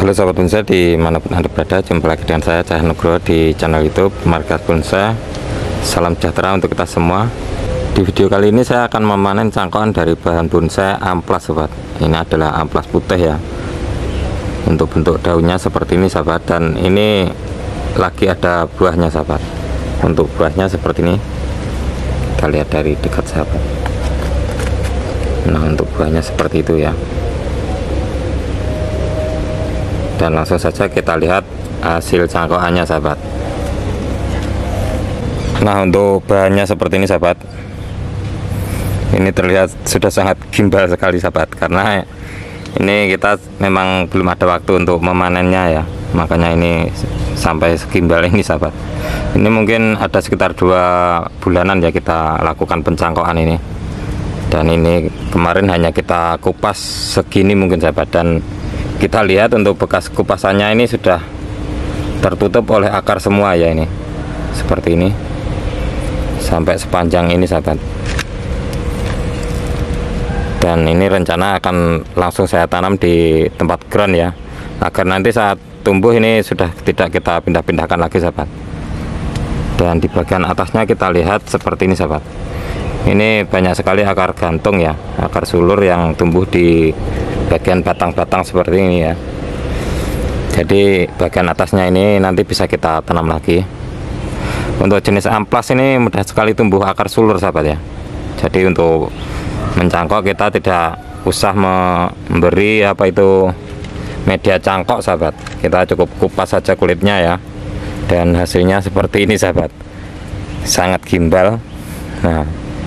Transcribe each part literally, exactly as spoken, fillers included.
Halo sahabat bonsai dimanapun anda berada, jumpa lagi dengan saya Cahya Nugroho di channel YouTube Markas Bonsai. Salam sejahtera untuk kita semua. Di video kali ini saya akan memanen cangkokan dari bahan bonsai amplas sobat. Ini adalah amplas putih ya. Untuk bentuk daunnya seperti ini sahabat, dan ini lagi ada buahnya sahabat. Untuk buahnya seperti ini, kita lihat dari dekat sahabat. Nah, untuk buahnya seperti itu ya. Dan langsung saja kita lihat hasil cangkokannya sahabat. Nah, untuk bahannya seperti ini sahabat. Ini terlihat sudah sangat gimbal sekali sahabat, karena ini kita memang belum ada waktu untuk memanennya ya, makanya ini sampai segimbal ini sahabat. Ini mungkin ada sekitar dua bulanan ya kita lakukan pencangkokan ini. Dan ini kemarin hanya kita kupas segini mungkin sahabat, dan kita lihat untuk bekas kupasannya ini sudah tertutup oleh akar semua ya, ini seperti ini sampai sepanjang ini sahabat. Dan ini rencana akan langsung saya tanam di tempat ground ya, agar nanti saat tumbuh ini sudah tidak kita pindah-pindahkan lagi sahabat. Dan di bagian atasnya kita lihat seperti ini sahabat. Ini banyak sekali akar gantung ya, akar sulur yang tumbuh di bagian batang-batang seperti ini ya. Jadi bagian atasnya ini nanti bisa kita tanam lagi. Untuk jenis amplas ini mudah sekali tumbuh akar sulur sahabat ya. Jadi untuk mencangkok kita tidak usah memberi apa itu media cangkok sahabat. Kita cukup kupas saja kulitnya ya. Dan hasilnya seperti ini sahabat. Sangat gimbal. Nah,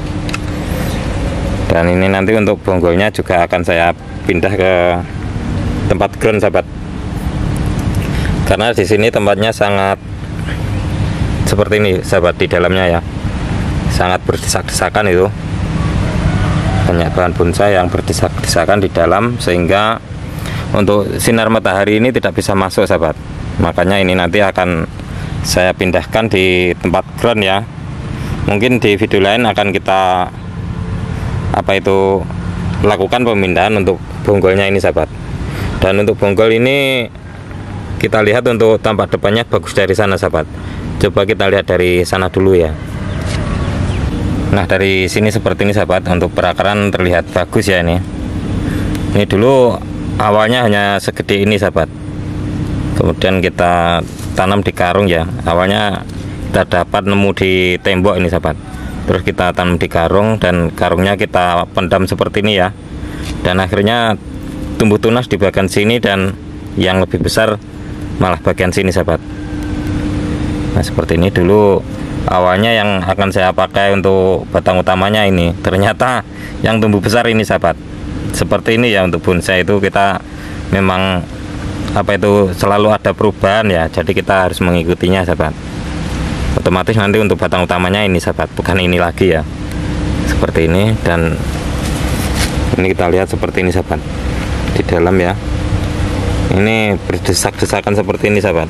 dan ini nanti untuk bonggolnya juga akan saya pindah ke tempat ground sahabat, karena di sini tempatnya sangat seperti ini sahabat, di dalamnya ya sangat berdesak-desakan, itu banyak bahan bonsai yang berdesak-desakan di dalam, sehingga untuk sinar matahari ini tidak bisa masuk sahabat. Makanya ini nanti akan saya pindahkan di tempat ground ya. Mungkin di video lain akan kita apa itu lakukan pemindahan untuk bonggolnya ini sahabat. Dan untuk bonggol ini kita lihat untuk tampak depannya bagus dari sana sahabat. Coba kita lihat dari sana dulu ya. Nah, dari sini seperti ini sahabat. Untuk perakaran terlihat bagus ya ini. Ini dulu awalnya hanya segede ini sahabat. Kemudian kita tanam di karung ya. Awalnya kita dapat nemu di tembok ini sahabat. Terus kita tanam di karung, dan karungnya kita pendam seperti ini ya. Dan akhirnya tumbuh tunas di bagian sini, dan yang lebih besar malah bagian sini sahabat. Nah, seperti ini dulu awalnya yang akan saya pakai untuk batang utamanya ini. Ternyata yang tumbuh besar ini sahabat. Seperti ini ya, untuk bonsai itu kita memang apa itu selalu ada perubahan ya. Jadi kita harus mengikutinya sahabat. Otomatis nanti untuk batang utamanya ini sahabat, bukan ini lagi ya, seperti ini. Dan ini kita lihat seperti ini sahabat, di dalam ya, ini berdesak-desakan seperti ini sahabat.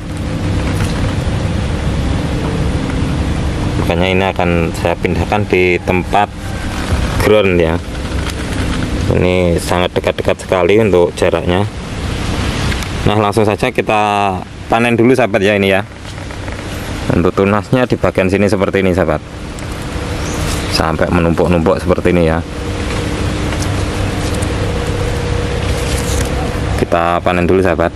Makanya ini akan saya pindahkan di tempat ground ya. Ini sangat dekat-dekat sekali untuk jaraknya. Nah, langsung saja kita panen dulu sahabat ya ini ya. Untuk tunasnya di bagian sini seperti ini sahabat, sampai menumpuk-numpuk seperti ini ya. Kita panen dulu sahabat.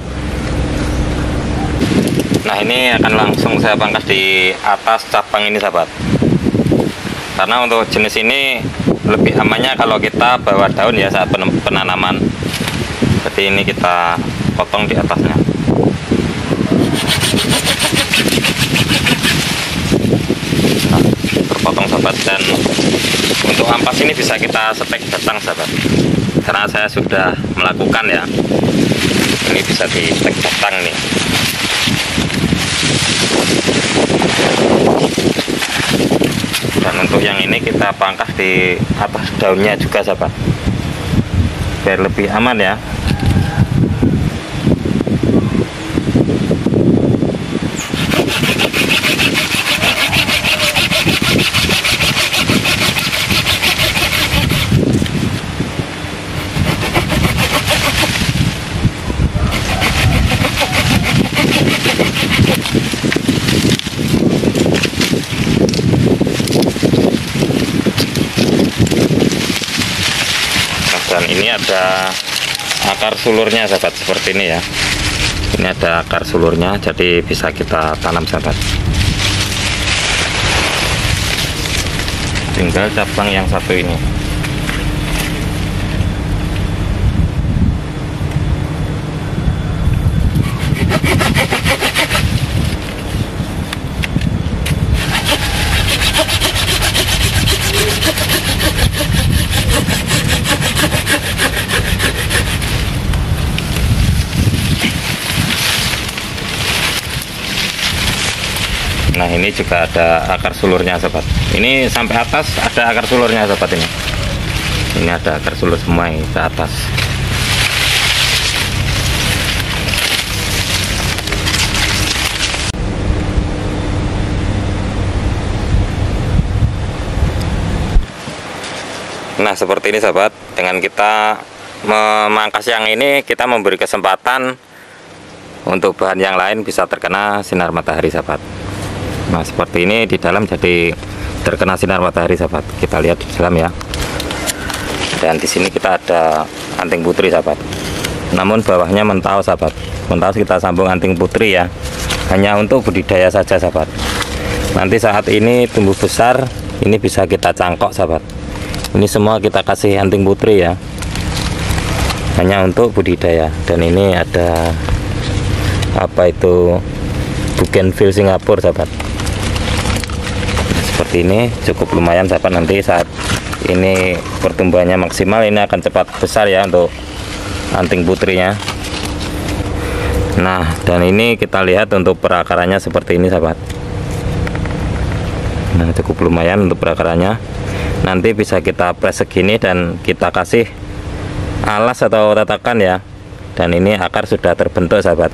Nah, ini akan langsung saya pangkas di atas cabang ini sahabat, karena untuk jenis ini lebih amannya kalau kita bawa daun ya saat penanaman. Jadi ini kita potong di atasnya. Terpotong sahabat. Dan untuk ampas ini bisa kita setek batang sahabat, karena saya sudah melakukan ya. Ini bisa di setek batang nih. Dan untuk yang ini kita pangkas di atas daunnya juga sahabat, biar lebih aman ya. ada akar sulurnya sahabat, seperti ini ya. Ini ada akar sulurnya, jadi bisa kita tanam sahabat. Tinggal cabang yang satu ini. Nah, ini juga ada akar sulurnya sahabat. Ini sampai atas ada akar sulurnya sahabat ini. Ini ada akar sulur semua ini ke atas. Nah, seperti ini sahabat. Dengan kita memangkas yang ini, kita memberi kesempatan untuk bahan yang lain bisa terkena sinar matahari sahabat. Nah, seperti ini di dalam jadi terkena sinar matahari sahabat. Kita lihat di dalam ya. Dan di sini kita ada anting putri sahabat. Namun bawahnya mentau sahabat. Mentau kita sambung anting putri ya. Hanya untuk budidaya saja sahabat. Nanti saat ini tumbuh besar, ini bisa kita cangkok sahabat. Ini semua kita kasih anting putri ya. Hanya untuk budidaya. Dan ini ada apa itu bougainville Singapura sahabat. Seperti ini cukup lumayan sahabat. Nanti saat ini pertumbuhannya maksimal, ini akan cepat besar ya untuk anting putrinya. Nah, dan ini kita lihat untuk perakarannya seperti ini sahabat. Nah, cukup lumayan untuk perakarannya. Nanti bisa kita press segini dan kita kasih alas atau tatakan ya. Dan ini akar sudah terbentuk sahabat.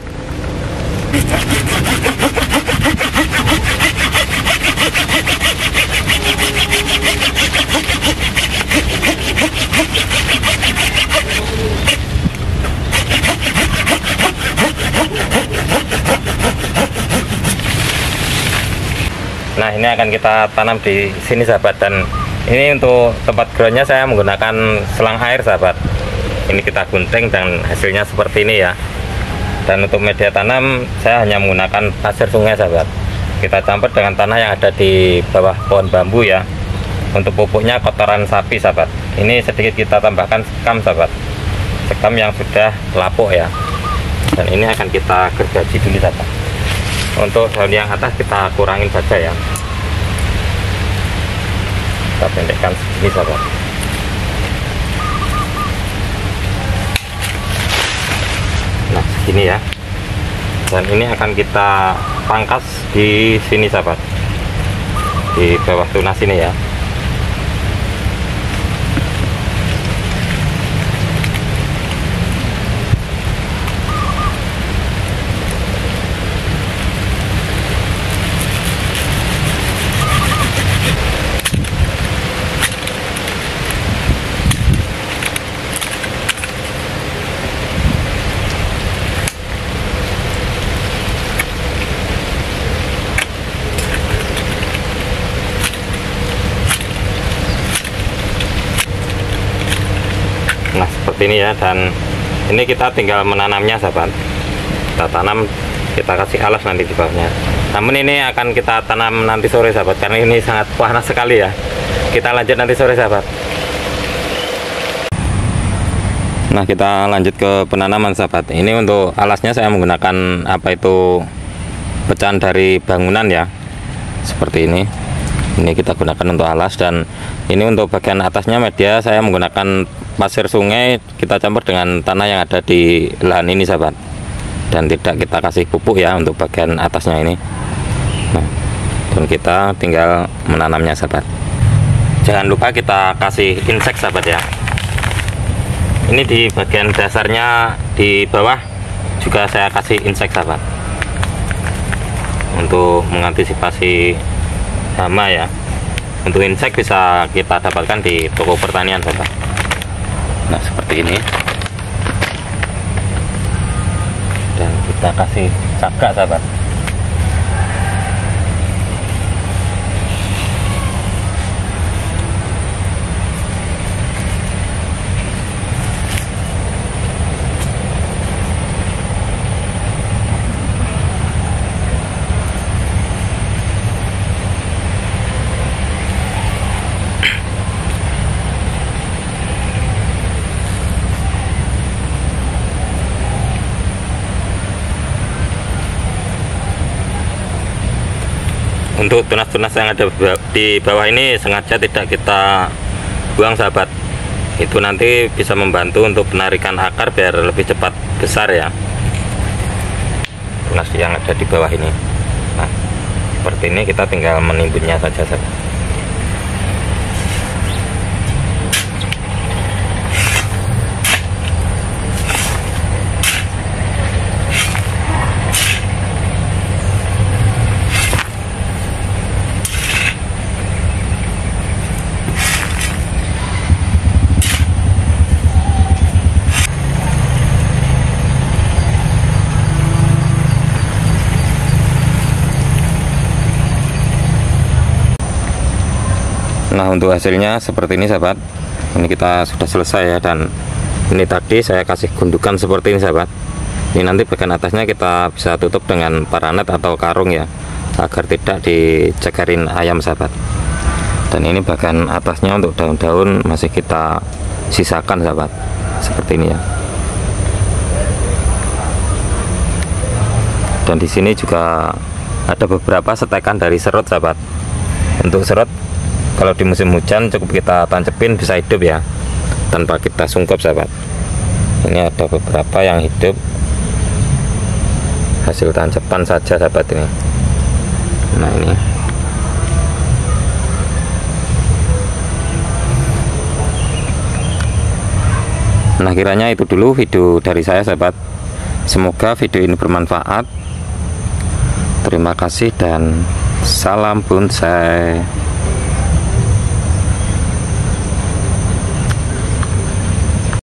Nah, ini akan kita tanam di sini sahabat. Dan ini untuk tempat groundnya saya menggunakan selang air sahabat. Ini kita gunting dan hasilnya seperti ini ya. Dan untuk media tanam saya hanya menggunakan pasir sungai sahabat. Kita campur dengan tanah yang ada di bawah pohon bambu ya. Untuk pupuknya kotoran sapi sahabat. Ini sedikit kita tambahkan sekam sahabat. Sekam yang sudah lapuk ya. Dan ini akan kita gergaji dulu sahabat. Untuk daun yang atas kita kurangin saja ya. Kita pendekkan segini sahabat. Nah, segini ya. Dan ini akan kita pangkas di sini sahabat. Di bawah tunas ini ya. Nah, seperti ini ya. Dan ini kita tinggal menanamnya sahabat. Kita tanam, kita kasih alas nanti di bawahnya. Namun ini akan kita tanam nanti sore sahabat, karena ini sangat panas sekali ya. Kita lanjut nanti sore sahabat. Nah, kita lanjut ke penanaman sahabat. Ini untuk alasnya saya menggunakan apa itu pecahan dari bangunan ya. Seperti ini. Ini kita gunakan untuk alas. Dan ini untuk bagian atasnya media saya menggunakan pasir sungai, kita campur dengan tanah yang ada di lahan ini sahabat. Dan tidak kita kasih pupuk ya untuk bagian atasnya ini. Nah, dan kita tinggal menanamnya sahabat. Jangan lupa kita kasih insek sahabat ya. Ini di bagian dasarnya di bawah juga saya kasih insek sahabat, untuk mengantisipasi hama ya. Untuk insek bisa kita dapatkan di toko pertanian sahabat. Nah, seperti ini. Dan kita kasih cagak sahabat. untuk tunas-tunas yang ada di bawah ini sengaja tidak kita buang sahabat, itu nanti bisa membantu untuk penarikan akar biar lebih cepat besar ya, tunas yang ada di bawah ini. Nah seperti ini, kita tinggal menimbunnya saja sahabat. Nah untuk hasilnya seperti ini sahabat. Ini kita sudah selesai ya, dan ini tadi saya kasih gundukan seperti ini sahabat. Ini nanti bagian atasnya kita bisa tutup dengan paranet atau karung ya, agar tidak dicegarin ayam sahabat. Dan ini bagian atasnya untuk daun-daun masih kita sisakan sahabat, seperti ini ya. Dan di sini juga ada beberapa setekan dari serut sahabat. Untuk serut, kalau di musim hujan cukup kita tancepin bisa hidup ya, tanpa kita sungkup sahabat. Ini ada beberapa yang hidup hasil tancepan saja sahabat ini. Nah ini. Nah kiranya itu dulu video dari saya sahabat. Semoga video ini bermanfaat. Terima kasih dan salam bonsai.